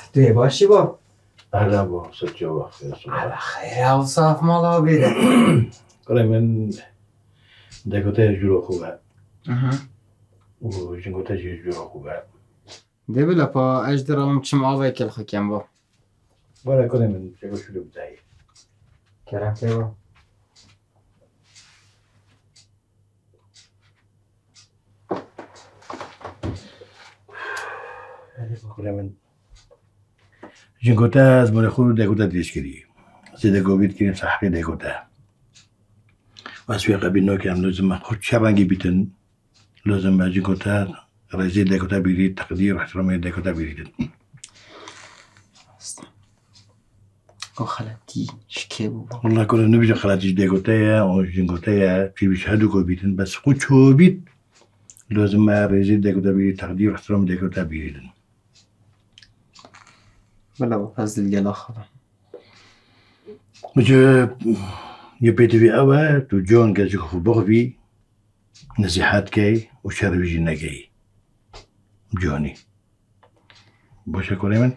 توی باشی با؟ اهلا با سجا و خیر خیر اوصاف مالا بیده کاره من دکوته جورو خوبه و جنگوته جورو خوبه ده بلا پا اجدرام چم آبای کل خکم با ولی کاره من جگو شروع بدهی کرم که با کاره من جنگوته از من خود دکوته دیش کری زیده گوبید کریم صحقی دکوته واسوی قبیل نو که هم لازم خود شبنگی بیتن لازم با جنگوته رزی دکوته بیرید تقدیر و احترامی دکوته بیرید او خلطی شکه بو والله كنا نبي خلاص ديكوتايا او جينكوتايا في بيشهدوا كوبيتن بس خود شو بيت لازم ما ريزيد ديكوتا بي تقدير واحترام ديكوتا بيريدن بلا با پس دلگل آخرم مش يبيتي في أوا تو جون كازيكو في بغبي نصيحات كاي وشارب جينا كاي جوني بوشا كوريمن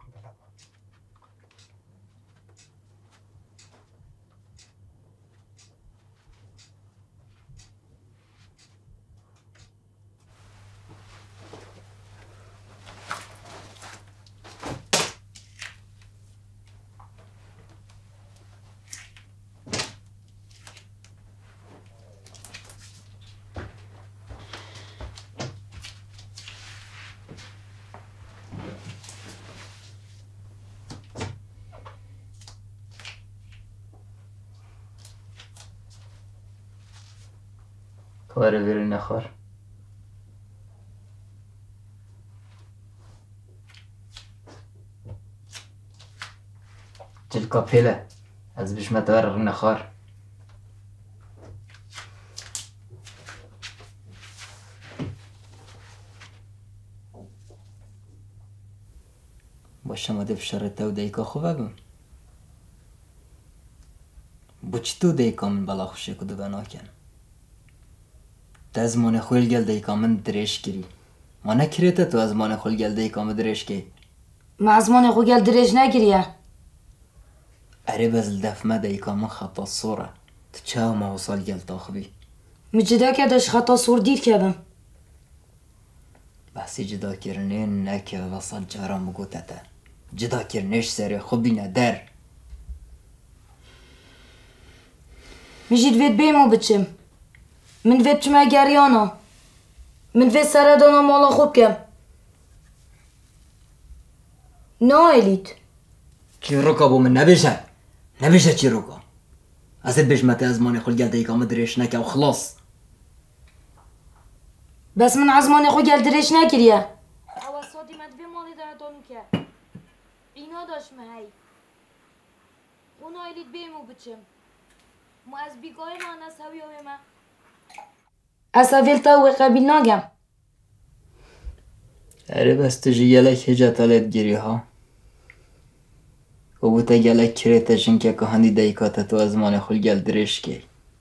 کاره بیرون نخور جلکا پیله از بشمت ور نخور باشه ما ده فشارت و دیکا خوبه بم بچ تو دیکا من بلا خوشه کدو بنا کن تا از مانه خویل گل دیکا من درش کری ما نکریته تو از مانه خویل گل دیکا من درش کی ما از مانه خویل گل درش نگریه اره بزل دفمه دیکا من خطا صوره تو چه ما وصال گل تاخبی مجدا که داشت خطا صور دیر که بم بحثی جدا کرنه نکه وصل جارم بگوته تا جدا کرنش سری خوبی ندر میجید وید بیمو بچم من وید چمه گریانا من وید سردانا مالا خوب کم نایلید چی روکا بو من نبیشه چی روکا ازت بشمت از مانه خل گل دیکا من درش نکه و خلاص بس من از مانه خو گل درش نکریه او سادی مدوی مالی داره دانو که اینا داشت مهی اون آیلید بیمو بچم ما از بیگاه ما نسوی و ما از اویل تاوی قبیل ناگم اره بس تجی گلک هجا تالت گیری ها و بوتا گلک کریتا جنکه که هندی دیکاتا تو از مانه خل گل درش کی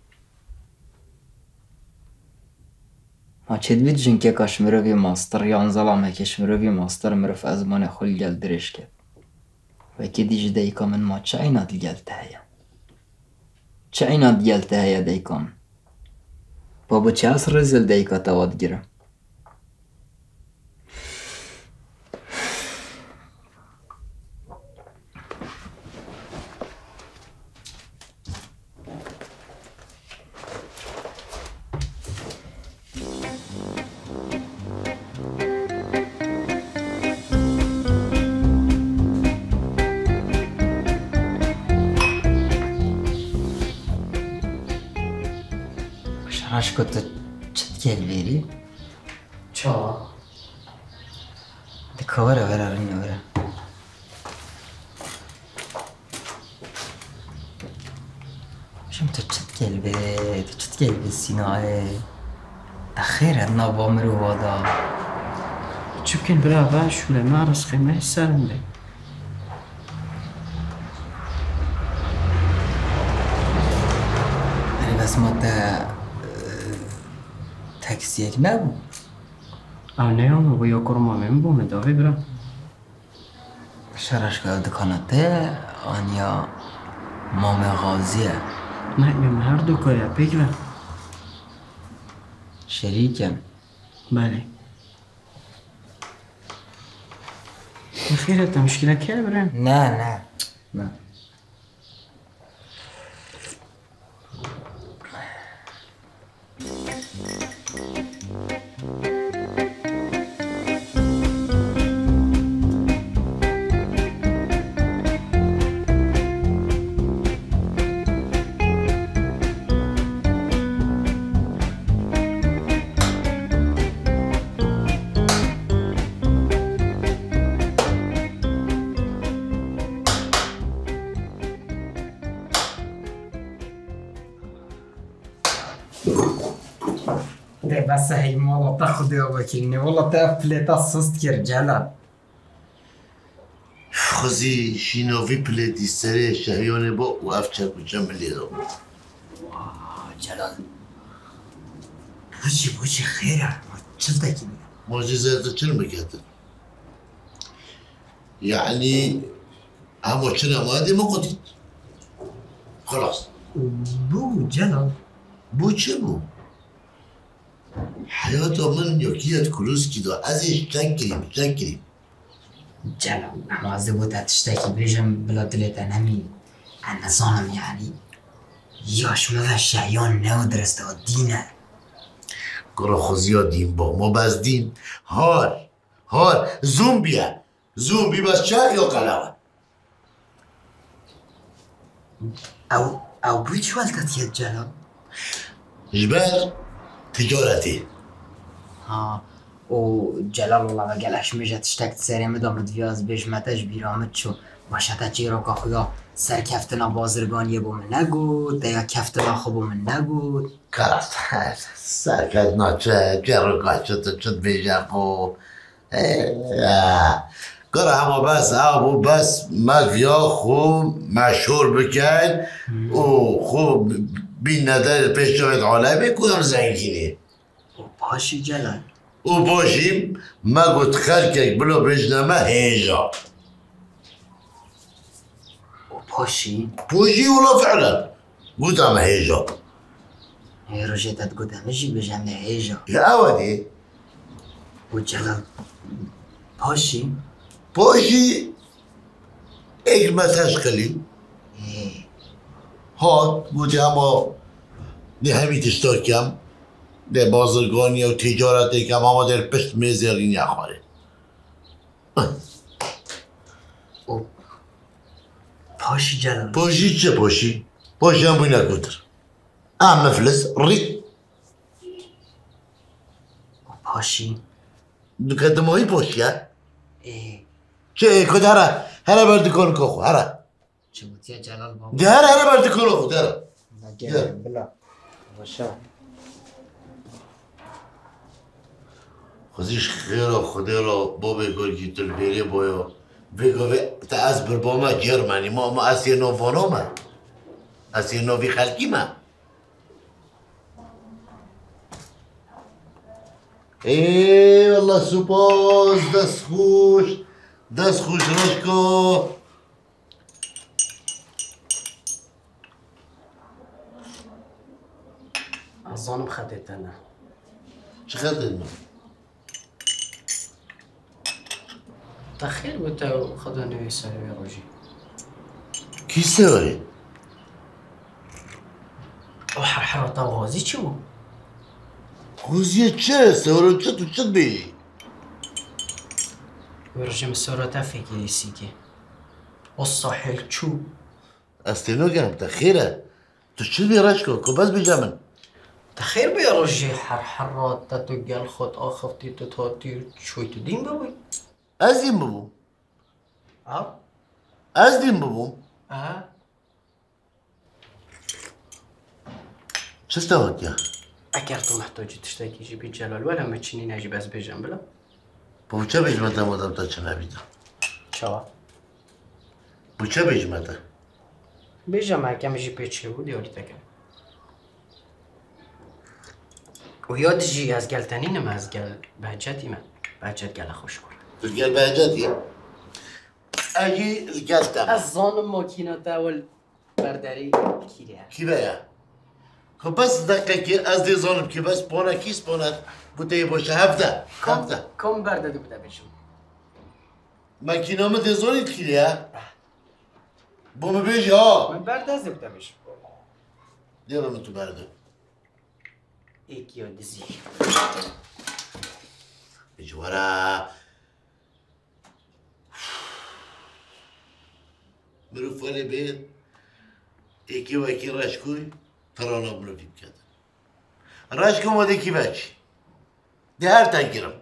ما چید بید جنکه کاش مروی ماستر یا انزلامه کش مروی ماستر مروف از مانه خل گل درش کرد و که دیج دیکا من ما چه اینات گل تهیه چه اینات گل تهیه دیکا بابا چه از رزل دیکا تواد گیرم Aşkı çıt gel veri. چا؟ De kavara ver arınla ver. Şimdi çıt gel be, çıt gel be Sina'ya. تخير هدنا بامر ووادا. Çünkü brava şule maras khime sarımde. Yani bas madde taksiyek ne bu? Ne onu bu yokurma men bu medavi bra. شرشگاه دکانته آنیا مام غازیه نه هر دو کاره بگیرم شریکم. بله بخیرت مشکل که برم نه ده بس هی مالا تاخد یا وکیلنی والا تا پلیتا سست کر جلال خوزی شینوی پلیتی سره شهیان با و افچه کچم لیدم. جلال بوچی خیره چیز دکی معجزات چن بکاتن يعني همو چن امادي ما قلت خلاص بو جلال بو چه بو حياته من يوكيات كلوسكي دو ازيش شكريم جلال اما از بود تشتکی بیجم بلا دلت نمی انا ظالم يعني یاش ما شیان نو درسته و دینه قرا خوزيا دين با ما بس دين هار زومبي بس چه يو قلاوه او بوچ والتت يا جلال جبال تجارتي ها و جلال والله بقلش میشه تشتک سری مدامت ویاز بیش متش بیرامت شو باشتا چی رو که خدا سر کفتنا بازرگانیه بو من نگود دیا کفتنا خوبو من نگود خلاص سرکت ناچه جرقاشت چد بیجم خو قرا همه بس او بس مدویا خوب مشهور بکن و خوب بین ندر پیش جایت عالمه کدام زنگینه و باشی جلال و باشیم ما گفت خلکک بلو بجنمه هیجا و باشی ولا فعلا قدام هيجا هي رجيتات قدامجي بجمع هيجا يا أودي وجلال باشي باشي إيش ما تشكلي هاد قلت اما نهمی تشتاکم ده بازرگانی و تجارتی کم اما در پشت میزیرین یخواره باشي جلال باشي چه باشي؟ باشي هم بوی نکوتر مفلس ری باشي دکتمایی باشی ها؟ ايه چه کد هره بردکان که خو هره چه بود يا جلال بابا ده هره بردکان خو ده بلا باشا خوزیش خیر و خدا را بابا گرگی تلبیری بایا بگوه تا از برباما جرمنی ما اسی نوفانو ما اسی نوفی خلکی ما ای والله سپاس دست خوش رشکو ظانم خدتنا چه خدت تخيل وتا خذوا نويسا يا روجي کی سواره؟ وحرحرة طاوازي شو؟ خوزیه چه؟ سواره چه تو چه بی؟ ورجم السورة تافيكي سيكي والصحيل شو؟ استنو گرم تخیره تو چه بی رشکو که بس بجامن تخيل بيا رجي حرحرة تتوجل خد آخفتي تتهاتي شوي تدين بوي از این ببوم اه از دین ببوم اه چه استواد یا؟ اگر تو محتاجی تشتكي جيبي جلال ولا ما تشيني ناجي بس بيجم بلا بو چه بجمده مادم تا چه نبیدم شوا بو چه بجمده؟ بيجم هكام جيبي تشي ودي ولي تكن وياد جي از قلتنين ما از قل بهجتي ما بهجت قل خوش كور تو گل بهجتی؟ اگه گلتم از زان ماکینا دول برداری کیره کی بیا خب بس دقیقه از دی زانم که بس پانا کیس پانا بوده باشه هفته کم برداری بوده بشون مکینامı دی زانید کیه bu mu beş ha من بردازی بوده بشون diyorum tu berdi ایکی و دیزی بجوارا برو فالی بید ایکی و ایکی رشکوی ترانا برو فیب کده رشکو ماده کی بچی ده هر تنگیرم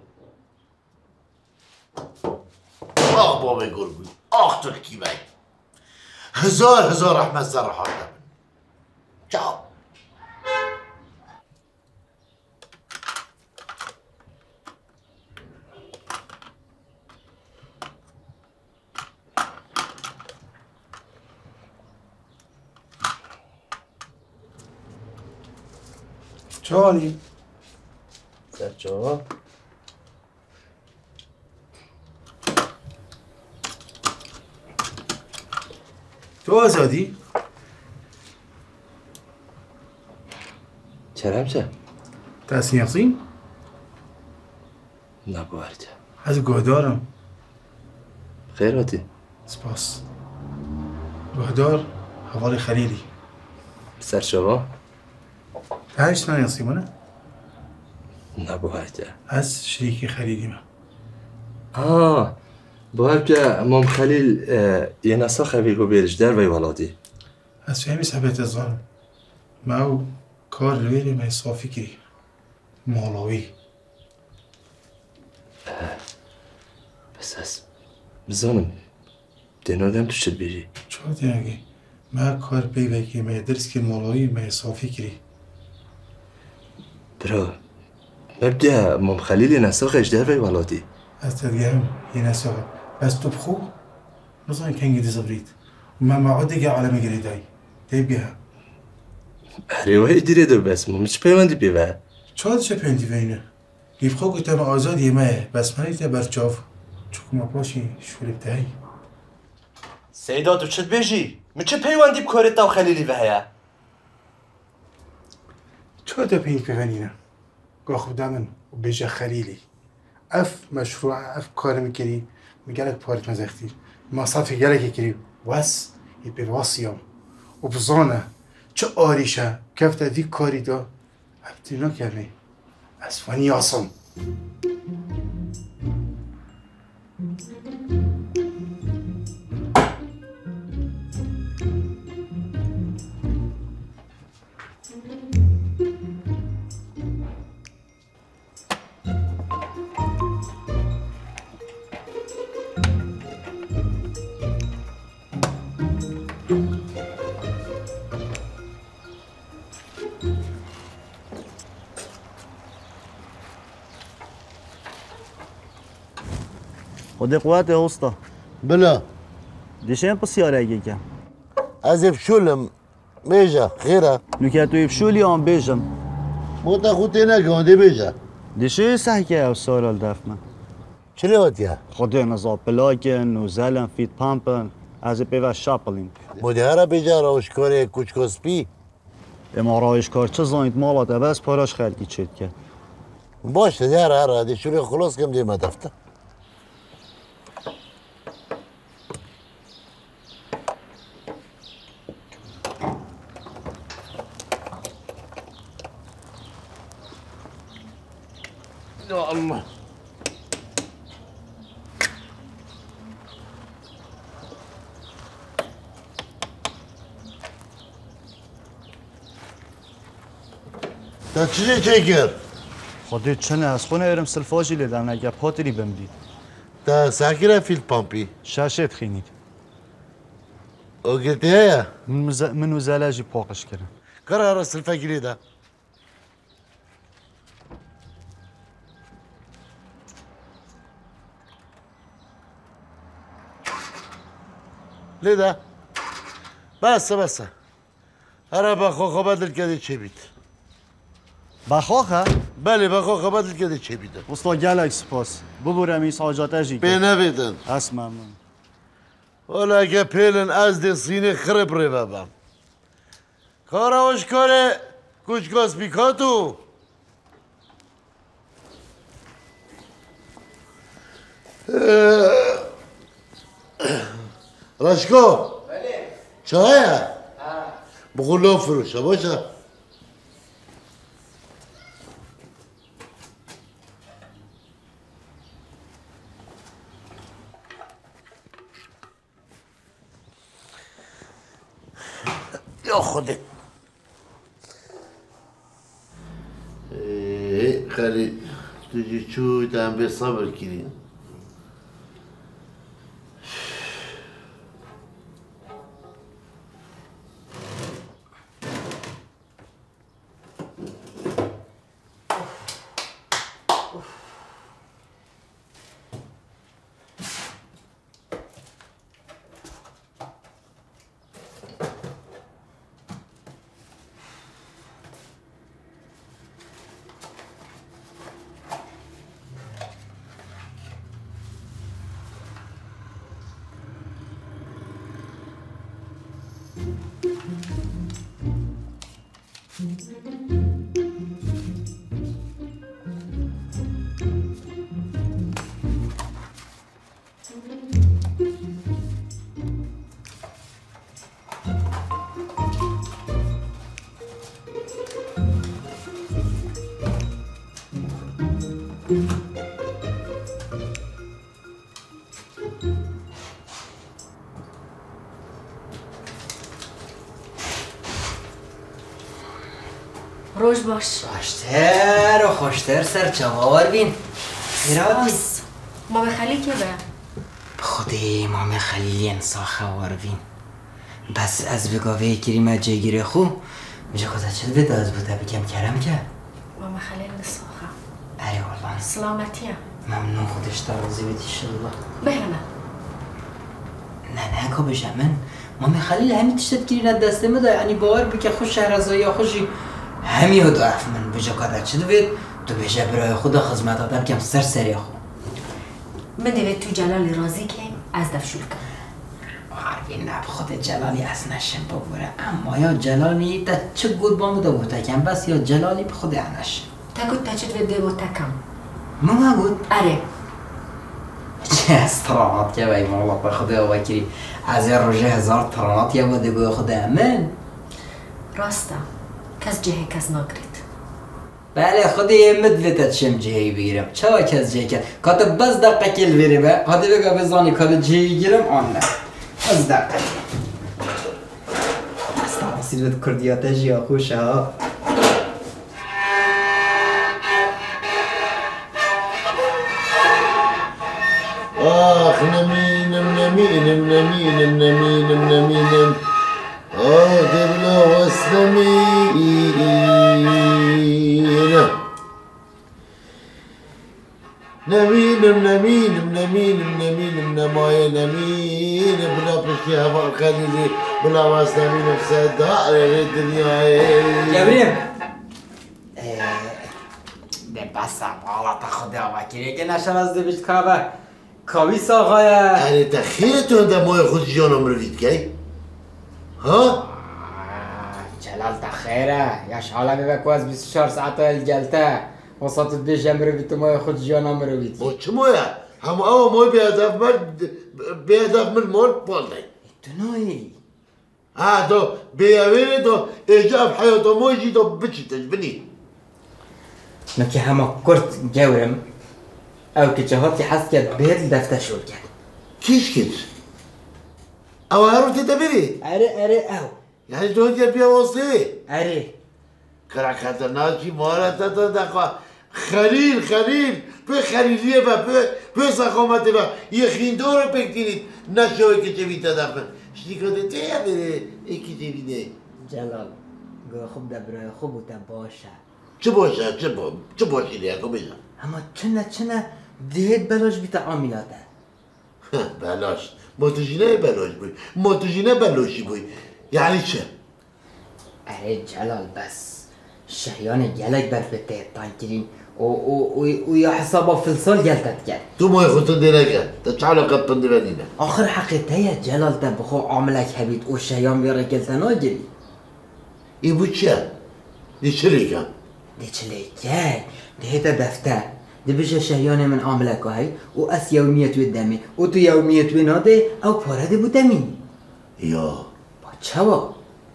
آخ بابا گرگوی آخ تو کی بچی هزار رحمت سر حالم چاو چانی؟ سرچو تو آزادی؟ چرا چه؟ تسنیقیم؟ نبارد از گهدارم خیراتی سپاس گهدار حوال خلیلی سرچوا؟ هرش تنیقیمونه؟ نبارد از شریک خلیلی من باید که امام خلیل یه نسا خویگو بیرش در وی ولادی از فهمی ثبت ازان ما او کار رویلی من صافی کری مالاوی بس از بزانم دینادم تو شد بیری چه دیگه ما کار بیوکی من درس که مالاوی من صافی کری برا مبدأ امام خلیل یه نسا خیش در وی ولادی از تدگهم یه نسا بس تو بخو نظام کنگی دزبرید وما معود دیگه عالم گریدای دیبگه هریوه دیره دو بس مچ پیوندی بیوه چه پندی وینه گیف خو گفتم آزاد یمه بس منی تا برچاف چکو مپاشی شوری بتایی سیدا تو چد بیجی مچ پیوندی بکارت تا خلیلی وهیا چه تا پینگ پیونینه گاخو دامن و بیجا خلیلی اف مشروع اف کار میکری میگلت پارت مزختیر ما صافی گلکی کری واس یه واسیام و بزانه چه آریشه کفت دی کاری دا ابتینا کمی اسفانی آسان خود قوت اوستا بلا دیشم بسیاره گیگم از افشولم بیجا خیره نوکه توی بشولی آن بیجم موتا خوتی نگانده بیجا دیشه سحکه او سارال دفمه چلی واتیا خود نزا پلاگن و زلن فیت پامپن از پیوه شاپلین مدهره بیجا روشکاری کوچکوسپی اما رایش کار چه زانید مالات بس پاراش خلقی چید که باشه دیاره دی شوری خلاص کم دیمه دفته یا الله تا چیزی چکر؟ خودت چنه از خونه ارم سلفاجی لیدم نگه پاتری بمدید تا ساکره فیل پامپی شاشت خینید او گرتی هیا؟ من و زلاجی پاقش کردم قرار سلفه گریده لیده بسه هر بخواه بدل کده چه بید بخواخه؟ بله بخواه بدل کده چه بیده استا گلک سپاس ببورم این ساجات اجی به نویدن اس ممنون ولا گپیلن از دی سینه خرب ری بابم کاراوش کاره کچگاز بیکاتو رشکو بله چایه بخور فروشه باشه یا خوده خالی تجي شو تعم بالصبر كريم روش باش خوشتر و خوشتر سر چوار بین ایرادی مام خلیل که به خودی مام خلیلی انسا خوار بین بس از بگاوه کریم جگیره خو میشه خدا چه بده از بوده بگم کرم که مام خلیل نساخه اره والله سلامتی هم ممنون خودش ترازی بدی شالله بهنه نه که بشه من مام خلیل همین تشتت گیرین دسته مده یعنی باور بی که خوش شهرزایی یا خوشی همی و دعف من بجا کاره چه دوید تو بشه برای خدا خدمت آدم کم سری خو من دوید تو جلال راضی که از دفشور کن حرفی نب خود جلالی از نشم ببوره اما یا جلالی تا چه گود با مده بود تکم بس یا جلالی به خود انشم تا گود تا چه دوید دیو تکم ما گود؟ اره چه از ترانات که بای مولا به خدا وکری از این روژه 1000 ترانات یا بوده گوی خدا امن راستا کس جهه کس ناگرید بله خودی یه مدویتت شم جهی بگیرم چه کس جهی کرد کاتو بز دقیقه کل بری به خودی بگا بزانی کاتو جهی گیرم آن نه بز دقیقه اصلا بسید بد کردیاته جیا خوشه ها آخ نمینم دبلا واسلمينا نمینم نمايا نمين بلا بشي هوا خليلي بلا واسلمين بسد دار الدنيا جبريم ده بس حالا تا خدا وکیلی که نشم از دو بیت کابه کاویس آقایه يعني تخيلتون ده موي خود جانم روید که ها؟ جلال تخیره یاش حالا ببکو از 24 ساعت ها الگلته وسط بیشم روید تو مای خود جانم روید با چه مویه؟ همه او موی بیادف من مال بالده دنوی دو بیاویره دو اجاب حیاتا موی جی دو بچیتش بنی نو که همه کرد جورم او که چهاتی حس کرد بید دفته شور کرد کیش کد؟ او هرو تیتا بری؟ اره او یعنی تو هنگر بیا واسطه؟ اره کرا خطرناکی مارتا تا دقا خلیل به خلیلیه و به سخامته و یه خیندو رو پکتینید نشوه که چه بیتا دفن شنیکاده تیه بره ایکی چه بینه جلال گوه خوب دبرای خوب بوده باشه چه باشه چه باشه لیکو بجا اما چنه دهید بلاش بیتا عاملاته بلاش ماتوجینه بلاش بوی ماتوجینه بلاشی بوی یعنی چه؟ اره جلال بس شهیان گلک بر به تهتان کرین ويا حسابه في الصال قالت كان تو ما يخوت الدنيا تشعل قد تندفنينا آخر حقيقة يا جلال تبخو عملك حبيت والشيام بيرا قلت ناجري يبوتشا دي شركة دي شليكاي دي هيدا دفتر دي بيجا شهياني من عملك هاي وأس يومية ودامي وتو يومية ونادي أو بارا دي بوداميني يا باتشاوا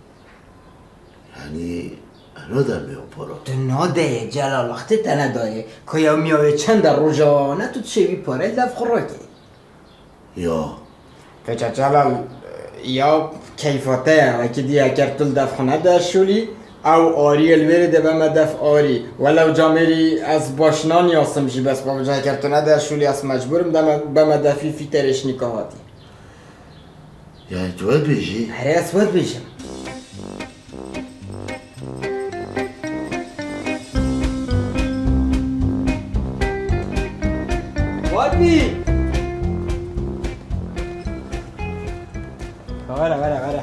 يعني أنا دامي وبارا تنادي جلال وقتی تنادي که يومية چند روزا نتو تشيبي بارا دف خراكي يا فجأة جلال یا کیفاته و که دیگه کرتول دف خونه در شولی او آری الوری ده بما دف آری ولو جامری از باشنان یاسم جی بس با جای کرتونه در شولی از مجبورم بما دفی فی ترش نکاهاتی يعني تود بيجي هره اسود بیشم وادی وره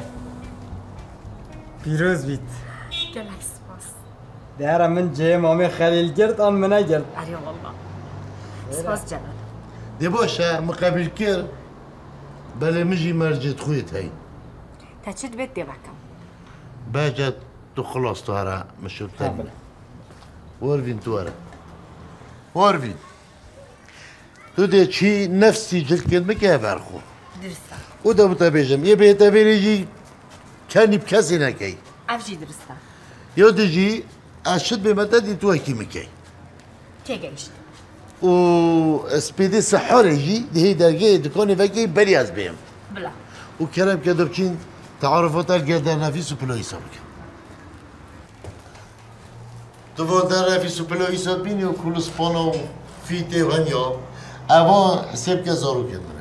پیروز بیت گلک سپاس دهرم من جه مامی خلیل گرد آن منه گرد آره والله سپاس جلال دي باشا مقابل كير بلا مجي مرجت خويت هاي تا چه بيت دي بكم باجت تو خلاص طارا مش الثاني وارفين توارا وارفين تو دي شي نفسي جلد كلمة كيف خو درستا وده متابجم يبي تابيجي كان بكاسي نكاي افجي درستا يودجي اشد بمدد توكي مكاي كي جايشت و سبيدي سحور يجي دي هي درجة تكوني فاكي برياز بهم بلا وكلام كدبكين تعرفوا الجدار نفيس وبلو يسابك تفضل نفيس وبلو يسابيني وكل سبانو في تيوانيا اوان سبك زارو كدمنا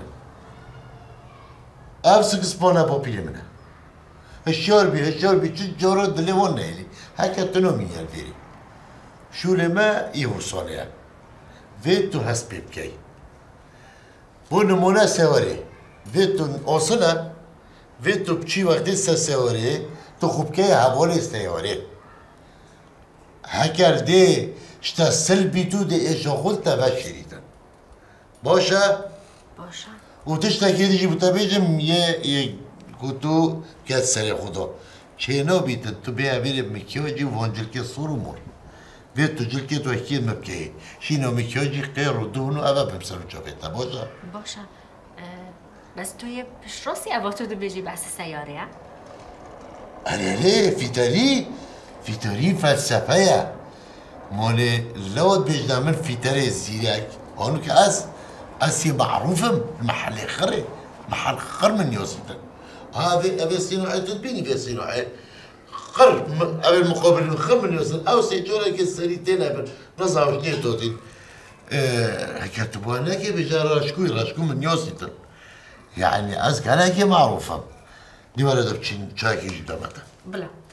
افسك سبانا بابيلي منه هالشاربي چه جارا دلوان نهلي هكا تنومي الفيري شو لما يوصلها فيتو هسبي بكي بو نمونا سواري فيتو اوصنا فيتو بچي وقت سواري تو خوب كي حوالي سواري هكر دي شتا سلبي تو دي ايش قلت بشريتا باشا وتشتكي ديجي بتابيجم يه كتو كات سري خدا چينو بيت تو بيا بيري مكيوجي وانجل كي صورو مور فيتو جل كي تو اكيد مبكي شينو مكيوجي غير ودونو ابا بمسرو جابيتا باشا بس توی پیش راستی اواتو دو بيجي بحث سيارة ها؟ ليه في تاري فلسفة مالي لود بيجنا من في تاري زيرك هونو أسي معروفم المحل خري محل خر من يوسفن هذا أبي صناعة تبيني في صناعة خر أبي المقابل من خر من يوسفن أو سيجورا كسريتين أبي نصعب اثنين توتين كتبوا هناك بجارة رشكو من يوسفن يعني أزكى هناك معروفة دي ولد بتشين شاكي جدا متى بلا